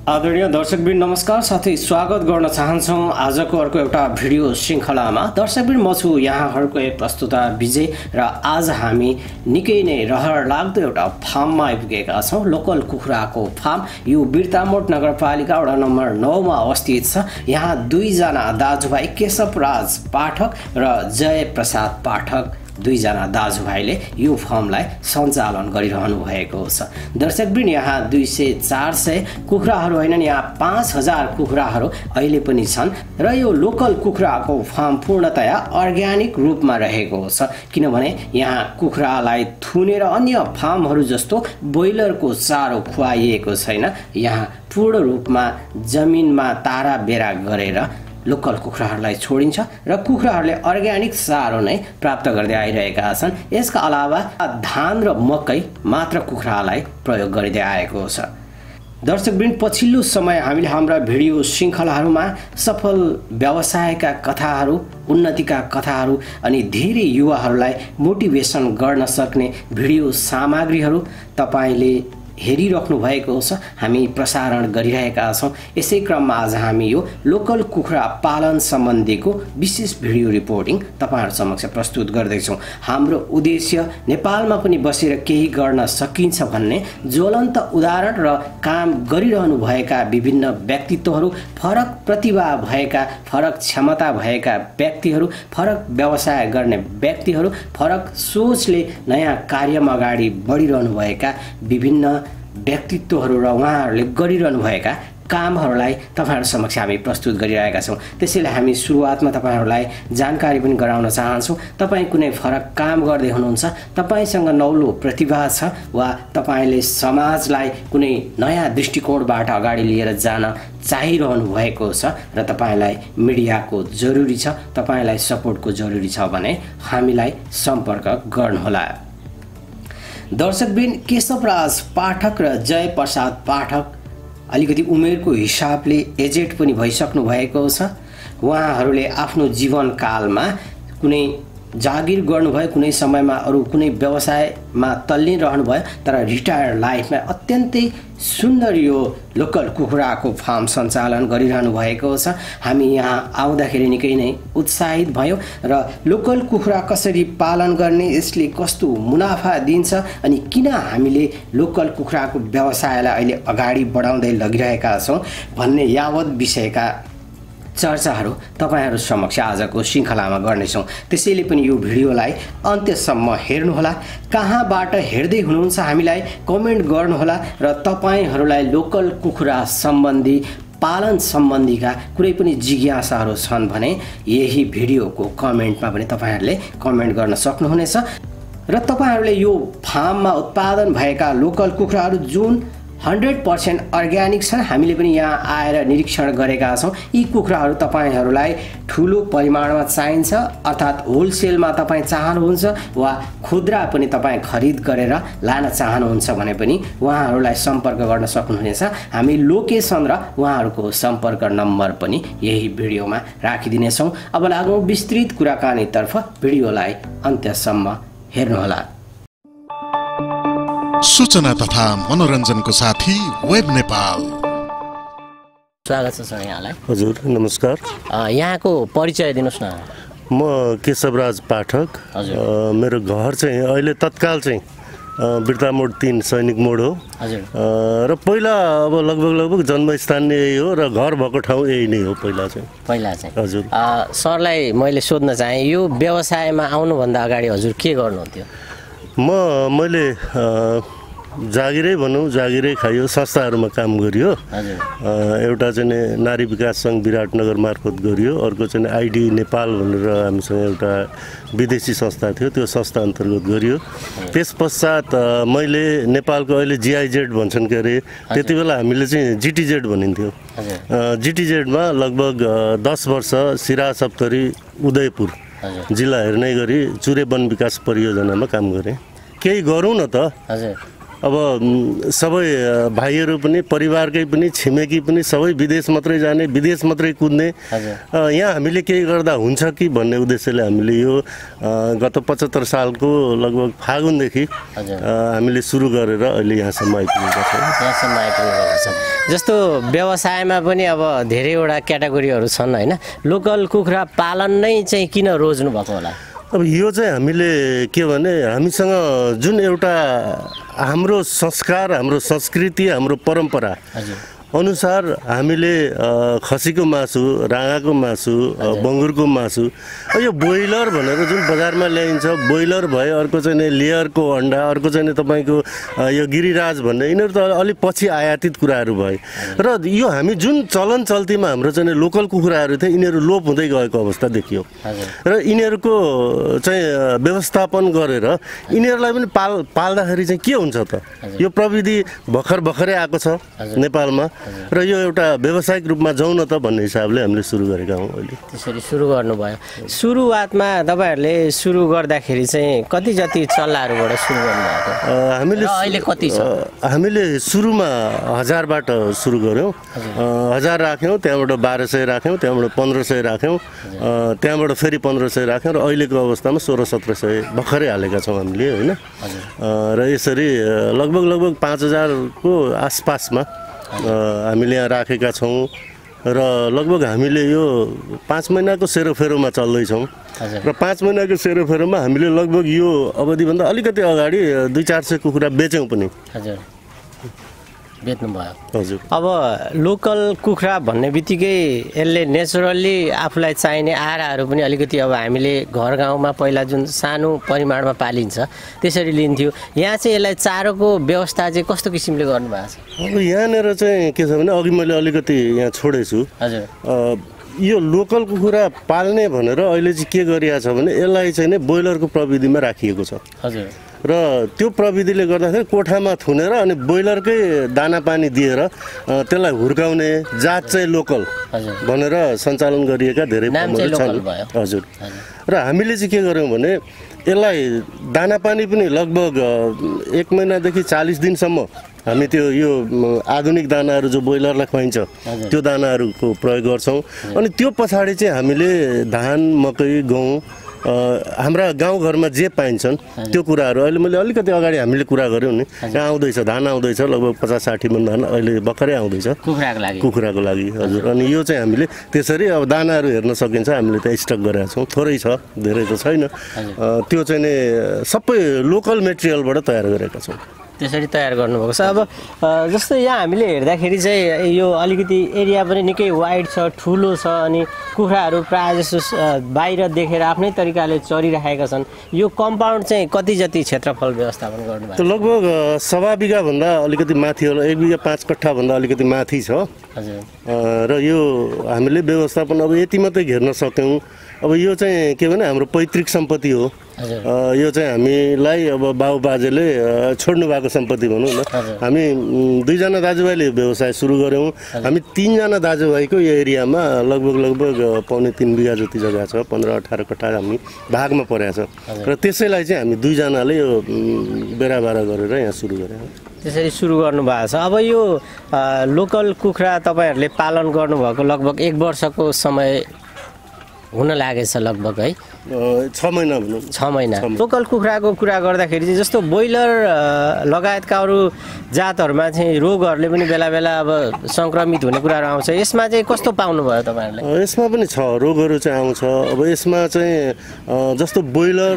आदरणीय दर्शकवृन्द नमस्कार, साथै स्वागत गर्न चाहन्छौँ आजको अर्को एउटा भिडियो श्रृङ्खलामा। दर्शकवृन्द म छु यहाँहरूको प्रस्तुता विजय र आज हामी निकै नै रहर लाग्दो एउटा फार्ममा आइपुगेका छौँ। लोकल कुखुराको फार्म यो बिर्तामोड नगरपालिका वडा नम्बर 9 मा अवस्थित छ। यहाँ दुईजना दाजुभाइ केशवराज पाठक र जय प्रसाद पाठक दुईजना दाजुभाइले यो फर्मलाई सञ्चालन गरिरहनु भएको छ। दर्शकवृन्द यहाँ 200-400 कुखुराहरू होइनन्, यहाँ 5000 कुखुराहरू अहिले पनि छन् र यो लोकल कुखुराको फार्म पूर्णतया अर्ग्यानिक रूपमा रहेको छ। किनभने यहाँ कुखुरालाई थुनेर अन्य फार्महरू जस्तो ब्रोइलरको चारो खुवाइएको छैन। यहाँ पूर्ण रूपमा जमिनमा तारा बेरा गरेर लोकल कुखुराहरूलाई छोडिन्छ र कुखुराहरूले अर्ग्यानिक चारो नै प्राप्त गर्दै आइरहेका छन्। यसका अलावा धान र मकै मात्र कुखुरालाई प्रयोग गरिँदै आएको छ। दर्शकवृन्द पछिल्लो समय हामीले हाम्रा भिडियो श्रृङ्खलाहरूमा सफल व्यवसायका कथाहरू, उन्नतिका कथाहरू अनि धेरै युवाहरूलाई मोटिभेसन गर्न सक्ने भिडियो सामग्रीहरू तपाईले हेरिराख्नु भएको छ। हामी प्रसारण गरिरहेका छौँ। यसै क्रममा आज हामी यो लोकल कुखुरा पालन सम्बन्धीको विशेष भिडियो रिपोर्टिङ तपाईहरु समक्ष प्रस्तुत गर्दैछौँ। हाम्रो उद्देश्य नेपालमा पनि बसेर केही गर्न सकिन्छ भन्ने ज्वलन्त उदाहरण र काम गरिरहनु भएका विभिन्न व्यक्तित्वहरू, फरक प्रतिभा भएका, फरक क्षमता भएका व्यक्तिहरू, फरक व्यवसाय गर्ने व्यक्तिहरू, फरक सोचले नयाँ कार्यमा अगाडि बढिरहनु भएका विभिन्न व्यक्तित्वहरू र उहाँहरूले गरिरहनु भएका कामहरूलाई तपाईहरु समक्ष हामी प्रस्तुत गरिरहेका छौँ। त्यसैले हामी सुरुवातमा तपाईहरुलाई जानकारी पनि गराउन चाहन्छौँ। तपाई कुनै फरक काम गर्दै हुनुहुन्छ, तपाईसँग नौलो प्रतिभा छ वा तपाईले समाजलाई कुनै नयाँ दृष्टिकोणबाट अगाडि लिएर जान चाहिरहनु भएको छ र तपाईलाई मिडियाको जरुरी छ, तपाईलाई सपोर्टको जरुरी छ भने हामीलाई सम्पर्क गर्नुहोला। दर्शकवृन्द केशवराज पाठक र जय प्रसाद पाठक अलिकति उमेरको हिसाबले एजेड पनि भइसक्नु भएको छ। उहाँहरूले आफ्नो जीवनकालमा कुनै जागिर गर्नुभयो, कुनै समयमा अरू कुनै व्यवसायमा तल्लीन रहनुभयो, तर रिटायर्ड लाइफमा अत्यन्तै सुन्दर यो लोकल कुखुराको फार्म सञ्चालन गरिरहनु भएको छ। हामी यहाँ आउँदाखेरि निकै नै उत्साहित भयौँ र लोकल कुखुरा कसरी पालन गर्ने, यसले कस्तो मुनाफा दिन्छ अनि किन हामीले लोकल कुखुराको व्यवसायलाई अहिले अगाडि बढाउँदै लगिरहेका छौँ भन्ने यावत विषयका चर्चाहरू तपाईहरु समक्ष आजको श्रृङ्खलामा गर्नेछौँ। त्यसैले पनि यो भिडियोलाई अन्त्यसम्म हेर्नुहोला। कहाँबाट हेर्दै हुनुहुन्छ हामीलाई कमेन्ट गर्नुहोला र तपाईहरुलाई लोकल कुखुरा सम्बन्धी, पालन सम्बन्धीका कुनै पनि जिज्ञासाहरू छन् भने यही भिडियोको कमेन्टमा पनि तपाईहरुले कमेन्ट गर्न सक्नुहुनेछ र तपाईहरुले यो फार्ममा उत्पादन भएका लोकल कुखुराहरू जुन 100% अर्ग्यानिक छन्, हामीले पनि यहाँ आएर निरीक्षण गरेका छौँ। यी कुखुराहरू तपाईहरुलाई ठुलो परिमाणमा चाहिन्छ अर्थात् होलसेलमा तपाई चाहनुहुन्छ वा खुद्रा पनि तपाई खरिद गरेर लान चाहनुहुन्छ भने पनि उहाँहरूलाई सम्पर्क गर्न सक्नुहुनेछ। हामी लोकेसन र उहाँहरूको सम्पर्क नम्बर पनि यही भिडियोमा राखिदिनेछौँ। अब लागौँ विस्तृत कुराकानीतर्फ। भिडियोलाई अन्त्यसम्म हेर्नुहोला। सूचना तथा मनोरञ्जनको साथी वेब नेपाल। स्वागत छ सर यहाँलाई। हजुर नमस्कार। यहाँको परिचय दिनुस् न। म केशवराज पाठक। मेरो घर चाहिँ अहिले तत्काल चाहिँ बिर्तामोड 3 सैनिक मोड हो। हजुर। र पहिला अब लगभग जन्मस्थान यही हो र घर भएको ठाउँ यही नै हो पहिला चाहिँ। हजुर। सरलाई मैले सोध्न चाहे यो व्यवसायमा आउनुभन्दा अगाडि हजुर के गर्नुहुन्थ्यो? मैले जागिरै भनौँ, जागिरै खाइयो, संस्थाहरूमा काम गरियो। एउटा चाहिँ नारी विकास सङ्घ विराटनगर मार्फत गरियो, अर्को चाहिँ आइडी नेपाल भनेर हामीसँग एउटा विदेशी संस्था थियो, त्यो संस्था अन्तर्गत गरियो। त्यस पश्चात मैले नेपालको अहिले जिआइजेड भन्छन् के अरे, त्यति बेला हामीले चाहिँ जिटिजेड भनिन्थ्यो। जिटिजेडमा लगभग 10 वर्ष सिरा सप्तरी उदयपुर जिल्ला हेर्ने गरी चुरे वन विकास परियोजनामा काम गरेँ। केही गरौँ न त, अब सबै भाइहरू पनि परिवारकै पनि छिमेकी पनि सबै विदेश मात्रै जाने विदेश मात्रै कुद्ने यहाँ हामीले केही गर्दा हुन्छ कि भन्ने उद्देश्यले हामीले यो गत 75 सालको लगभग फागुनदेखि हामीले सुरु गरेर अहिले यहाँसम्म आइपुगेका छौँ। जस्तो व्यवसायमा पनि अब धेरैवटा क्याटेगोरीहरू छन् होइन, लोकल कुखुरा पालन नै चाहिँ किन रोज्नु भएको होला? अब यो चाहिँ हामीले के भने हामीसँग जुन एउटा हाम्रो संस्कार, हाम्रो संस्कृति, हाम्रो परम्परा अनुसार हामीले खसीको मासु, राँगाको मासु, बङ्गुरको मासु, यो ब्रोइलर भनेर जुन बजारमा ल्याइन्छ, ब्रोइलर भए, अर्को चाहिँ लेयरको अन्डा, अर्को चाहिँ तपाईँको यो गिरिराज भन्ने, यिनीहरू त अलिक पछि आयातित कुराहरू भए र यो हामी जुन चलन चल्तीमा हाम्रो चाहिँ लोकल कुखुराहरू थिए यिनीहरू लोप हुँदै गएको अवस्था देखियो र यिनीहरूको चाहिँ व्यवस्थापन गरेर यिनीहरूलाई पनि पाल्दाखेरि चाहिँ के हुन्छ त, यो प्रविधि भर्खरै आएको छ नेपालमा र यो एउटा व्यावसायिक रूपमा जाउँ न त भन्ने हिसाबले हामीले सुरु गरेका हौँ। अहिले त्यसरी सुरु गर्नुभयो। सुरुवातमा तपाईँहरूले सुरु गर्दाखेरि चाहिँ कति जति चल्लाहरूबाट सुरु गर्नुभएको? हामीले अहिले कति छ? हामीले सुरुमा 1000बाट सुरु गऱ्यौँ, 1000 राख्यौँ, त्यहाँबाट 1200 राख्यौँ, त्यहाँबाट 1500 राख्यौँ, त्यहाँबाट फेरि 1500 राख्यौँ र अहिलेको अवस्थामा 1600-1700 भर्खरै हालेका छौँ हामीले होइन। र यसरी लगभग 5000को आसपासमा हामीले यहाँ राखेका छौँ र लगभग हामीले यो 5 महिनाको सेरोफेरोमा चल्दैछौँ र 5 महिनाको सेरोफेरोमा हामीले लगभग यो अवधिभन्दा अलिकति अगाडि 200-400 कुखुरा बेच्यौँ पनि। बेच्नुभयो? हजुर। अब लोकल कुखुरा भन्ने बित्तिकै यसले नेचुरल्ली आफूलाई चाहिने आहाराहरू पनि अलिकति अब हामीले घर गाउँमा पहिला जुन सानो परिमाणमा पालिन्छ त्यसरी लिन्थ्यो, यहाँ चाहिँ यसलाई चारोको व्यवस्था चाहिँ कस्तो किसिमले गर्नुभएको छ? अब यहाँनिर चाहिँ के छ भने अघि मैले अलिकति यहाँ छोडेछु। हजुर। यो लोकल कुखुरा पाल्ने भनेर अहिले चाहिँ के गरिएको छ भने यसलाई चाहिँ नै ब्रोइलरको प्रविधिमा राखिएको छ। हजुर। र त्यो प्रविधिले गर्दाखेरि कोठामा थुनेर अनि ब्रोइलरकै दाना पानी दिएर त्यसलाई हुर्काउने जात चाहिँ लोकल भनेर सञ्चालन गरिएका धेरै फर्महरू छन्। हजुर। र हामीले चाहिँ के गर्यौँ भने यसलाई दाना पानी पनि लगभग 1 महिनादेखि 40 दिनसम्म हामी त्यो यो आधुनिक दानाहरू जो ब्रोइलरलाई खुवाइन्छ त्यो दानाहरूको प्रयोग गर्छौँ। अनि त्यो पछाडि चाहिँ हामीले धान, मकै, गहुँ, हाम्रा गाउँघरमा जे पाइन्छन् त्यो कुराहरू अहिले मैले अलिकति अगाडि हामीले कुरा गऱ्यौँ नि, यहाँ आउँदैछ, धान आउँदैछ, लगभग 50-60 मन धान अहिले भर्खरै आउँदैछ कुखुराको लागि। हजुर। अनि यो चाहिँ हामीले त्यसरी अब दानाहरू हेर्न सकिन्छ, हामीले त्यहाँ स्टक गरेका छौँ, थोरै छ, धेरै त छैन। त्यो चाहिँ नि सबै लोकल मेटेरियलबाट तयार गरेका छौँ। त्यसरी तयार गर्नुभएको छ। अब जस्तो यहाँ हामीले हेर्दाखेरि चाहिँ यो अलिकति एरिया पनि निकै वाइड छ, ठुलो छ, अनि कुखुराहरू प्रायः जस्तो बाहिर देखेर आफ्नै तरिकाले चरिरहेका छन्। यो कम्पाउन्ड चाहिँ कति जति क्षेत्रफल व्यवस्थापन गर्नुभएको? लगभग 1.25 बिघाभन्दा अलिकति माथि होला, 1 बिघा 5 कट्ठाभन्दा अलिकति माथि छ। र यो हामीले व्यवस्थापन अब यति मात्रै घेर्न सक्यौँ। अब यो चाहिँ के भने हाम्रो पैतृक सम्पत्ति हो। यो चाहिँ हामीलाई अब बाबुबाजेले छोड्नु भएको सम्पत्ति भनौँ न। हामी 2 जना दाजुभाइले व्यवसाय सुरु गऱ्यौँ। हामी 3 जना दाजुभाइको यो एरियामा लगभग 2.5 बिघा जति जग्गा छ, 15-18 कट्ठा हामी भागमा परेको छ र त्यसैलाई चाहिँ हामी 2 जनाले यो बेराबारा गरेर यहाँ सुरु गऱ्यौँ। त्यसरी सुरु गर्नुभएको छ। अब यो लोकल कुखुरा तपाईँहरूले पालन गर्नुभएको लगभग 1 वर्षको समय हुन लागेछ लगभग है, 6 महिना भनौँ। 6 महिना। लोकल कुखुराको कुरा गर्दाखेरि चाहिँ जस्तो ब्रोइलर लगायतका अरू जातहरूमा चाहिँ रोगहरूले पनि बेला बेला अब सङ्क्रमित हुने कुराहरू आउँछ, यसमा चाहिँ कस्तो पाउनुभयो तपाईँहरूले? यसमा पनि छ, रोगहरू चाहिँ आउँछ। अब यसमा चाहिँ जस्तो ब्रोइलर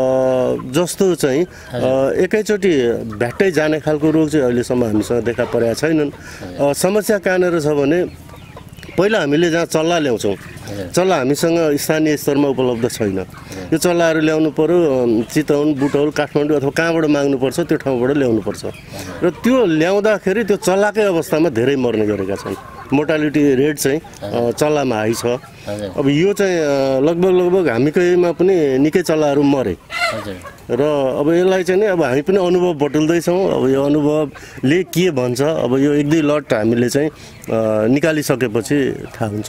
जस्तो चाहिँ एकैचोटि भ्याट्टै जाने खालको रोग चाहिँ अहिलेसम्म हामीसँग देखा परेका छैनन्। समस्या कहाँनिर छ भने पहिला हामीले जहाँ चल्ला ल्याउँछौँ, चल्ला हामीसँग स्थानीय स्तरमा उपलब्ध छैन। यो चल्लाहरू ल्याउनु पर्यो चितवन, बुटौल, काठमाडौँ अथवा कहाँबाट माग्नुपर्छ त्यो ठाउँबाट ल्याउनुपर्छ र त्यो ल्याउँदाखेरि त्यो चल्लाकै अवस्थामा धेरै मर्ने गरेका छन्। मोर्टालिटी रेट चाहिँ चल्लामा हाई छ। अब यो चाहिँ लगभग हामीकैमा पनि निकै चल्लाहरू मरे र अब यसलाई चाहिँ नि अब हामी पनि अनुभव बटुल्दैछौँ। अब यो अनुभवले के भन्छ, अब यो 1-2 लट हामीले चाहिँ निकालिसकेपछि थाहा हुन्छ।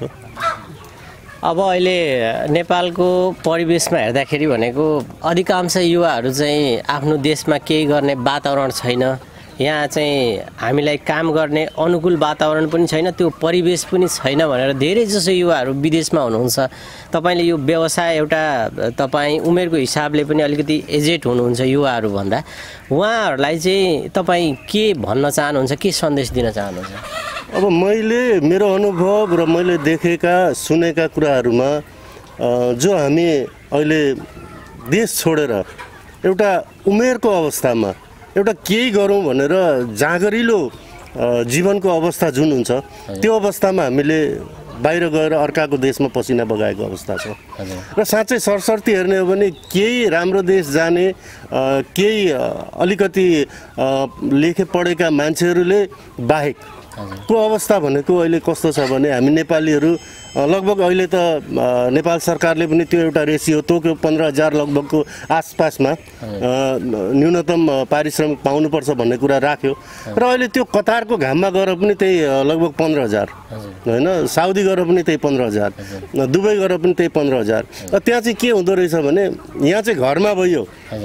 अब अहिले नेपालको परिवेशमा हेर्दाखेरि भनेको अधिकांश युवाहरू चाहिँ आफ्नो देशमा केही गर्ने वातावरण छैन, यहाँ चाहिँ हामीलाई काम गर्ने अनुकूल वातावरण पनि छैन, त्यो परिवेश पनि छैन भनेर धेरै जसो युवाहरू विदेशमा हुनुहुन्छ। तपाईँले यो व्यवसाय एउटा तपाईँ उमेरको हिसाबले पनि अलिकति एजेड हुनुहुन्छ युवाहरू भन्दा, उहाँहरूलाई चाहिँ तपाईँ के भन्न चाहनुहुन्छ, के सन्देश दिन चाहनुहुन्छ? अब मैले मेरो अनुभव र मैले देखेका सुनेका कुराहरूमा जो हामी अहिले देश छोडेर एउटा उमेरको अवस्थामा एउटा केही गरौँ भनेर जाँगरिलो जीवनको अवस्था जुन हुन्छ त्यो अवस्थामा हामीले बाहिर गएर अर्काको देशमा पसिना बगाएको अवस्था छ। र साँच्चै सरसर्ती हेर्ने हो भने केही राम्रो देश जाने केही अलिकति लेखे पढेका मान्छेहरूले बाहेक को अवस्था भनेको अहिले कस्तो छ भने हामी नेपालीहरू लगभग अहिले त नेपाल सरकारले पनि त्यो एउटा रेसियो तोक्यो 15,000 लगभगको आसपासमा न्यूनतम पारिश्रमिक पाउनुपर्छ भन्ने कुरा राख्यो र अहिले त्यो कतारको घाममा गएर पनि त्यही लगभग 15,000 होइन, साउदी गएर पनि त्यही 15,000, दुबई गएर पनि त्यही 15,000। त्यहाँ चाहिँ के हुँदो रहेछ भने यहाँ चाहिँ घरमा भयो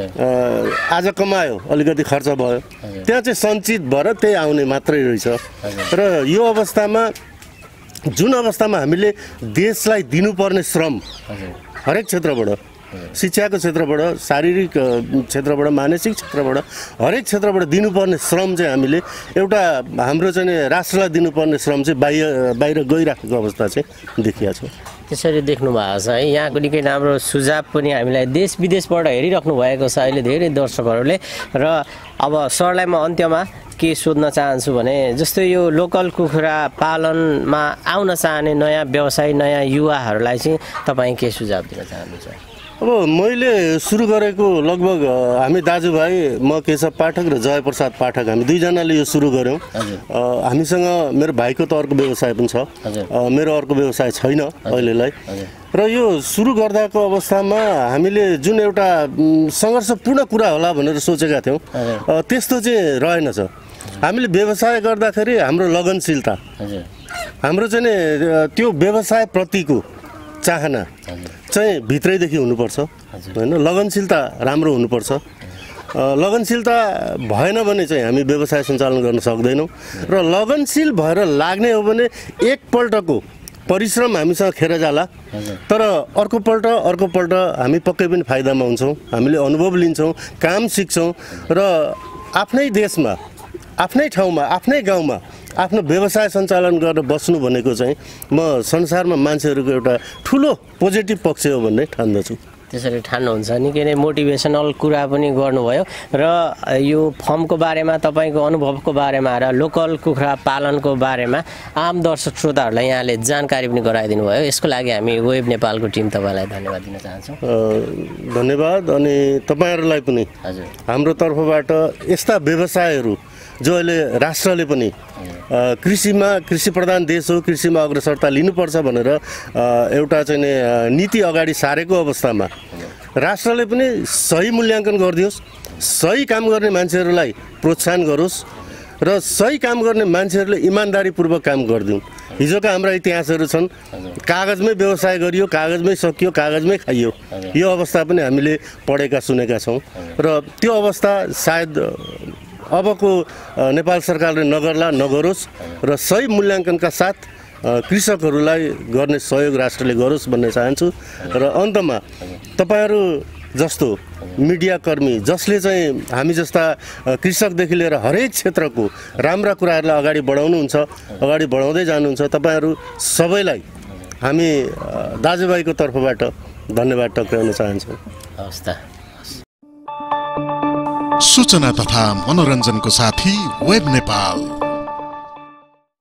आज कमायो अलिकति खर्च भयो, त्यहाँ चाहिँ सञ्चित भएर त्यही आउने मात्रै रहेछ। र यो अवस्थामा जुन अवस्थामा हामीले देशलाई दिनुपर्ने श्रम हरेक क्षेत्रबाट, शिक्षाको क्षेत्रबाट, शारीरिक क्षेत्रबाट, मानसिक क्षेत्रबाट, हरेक क्षेत्रबाट दिनुपर्ने श्रम चाहिँ हामीले एउटा हाम्रो चाहिँ राष्ट्रलाई दिनुपर्ने श्रम चाहिँ बाहिर गइराखेको अवस्था चाहिँ देखिया छ। त्यसरी देख्नु भएको छ है। यहाँको निकै राम्रो सुझाव पनि हामीलाई देश विदेशबाट हेरिराख्नु भएको छ अहिले धेरै दर्शकहरूले। र अब सरलाई म अन्त्यमा के सोध्न चाहन्छु भने जस्तो यो लोकल कुखुरा पालनमा आउन चाहने नयाँ व्यवसायी नयाँ युवाहरूलाई चाहिँ तपाईँ के सुझाव दिन चाहनुहुन्छ? अब मैले सुरु गरेको लगभग हामी दाजुभाइ म केशव पाठक र जयप्रसाद पाठक हामी दुईजनाले यो सुरु गऱ्यौँ। हामीसँग मेरो भाइको त अर्को व्यवसाय पनि छ, मेरो अर्को व्यवसाय छैन अहिलेलाई। र यो सुरु गर्दाको अवस्थामा हामीले जुन एउटा सङ्घर्षपूर्ण कुरा होला भनेर सोचेका थियौँ त्यस्तो चाहिँ रहेनछ। हामीले व्यवसाय गर्दाखेरि हाम्रो लगनशीलता, हाम्रो चाहिँ त्यो व्यवसायप्रतिको चाहना चाहिँ भित्रैदेखि हुनुपर्छ होइन, लगनशीलता राम्रो हुनुपर्छ। लगनशीलता भएन भने चाहिँ हामी व्यवसाय सञ्चालन गर्न सक्दैनौँ। र लगनशील भएर लाग्ने हो भने एकपल्टको परिश्रम हामीसँग खेर जाला, तर अर्कोपल्ट हामी पक्कै पनि फाइदामा हुन्छौँ। हामीले अनुभव लिन्छौँ, काम सिक्छौँ र आफ्नै देशमा, आफ्नै ठाउँमा, आफ्नै गाउँमा आफ्नो व्यवसाय सञ्चालन गरेर बस्नु भनेको चाहिँ म संसारमा मान्छेहरूको एउटा ठुलो पोजिटिभ पक्ष हो भन्ने ठान्दछु। त्यसरी ठान्नुहुन्छ, निकै नै मोटिभेसनल कुरा पनि गर्नुभयो। र यो फर्मको बारेमा तपाईँको अनुभवको बारेमा र लोकल कुखुरा पालनको बारेमा आम दर्शक श्रोताहरूलाई यहाँले जानकारी पनि गराइदिनु भयो। यसको लागि हामी वेब नेपालको टिम तपाईँलाई धन्यवाद दिन चाहन्छौँ। धन्यवाद। अनि तपाईँहरूलाई पनि हाम्रो तर्फबाट यस्ता व्यवसायहरू जो अहिले राष्ट्रले पनि कृषि प्रधान देश हो, कृषिमा अग्रसरता लिनुपर्छ भनेर एउटा चाहिँ नीति अगाडि सारेको अवस्थामा राष्ट्रले पनि सही मूल्याङ्कन गरिदियोस्, सही काम गर्ने मान्छेहरूलाई प्रोत्साहन गरोस् र सही काम गर्ने मान्छेहरूले इमान्दारीपूर्वक काम गरिदिउन्। हिजोका हाम्रा इतिहासहरू छन्, कागजमै व्यवसाय गरियो, कागजमै सकियो, कागजमै खाइयो। यो अवस्था पनि हामीले पढेका सुनेका छौँ र त्यो अवस्था सायद अबको नेपाल सरकारले नगरोस् र सही मूल्याङ्कनका साथ कृषकहरूलाई गर्ने सहयोग राष्ट्रले गरोस् भन्ने चाहन्छु। र अन्तमा तपाईँहरू जस्तो मिडियाकर्मी जसले चाहिँ हामी जस्ता कृषकदेखि लिएर हरेक क्षेत्रको राम्रा कुराहरूलाई अगाडि बढाउनुहुन्छ, अगाडि बढाउँदै जानुहुन्छ, तपाईँहरू सबैलाई हामी दाजुभाइको तर्फबाट धन्यवाद टक्राउन चाहन्छौँ। हवस् त। सूचना तथा मनोरञ्जनको साथी वेब नेपाल।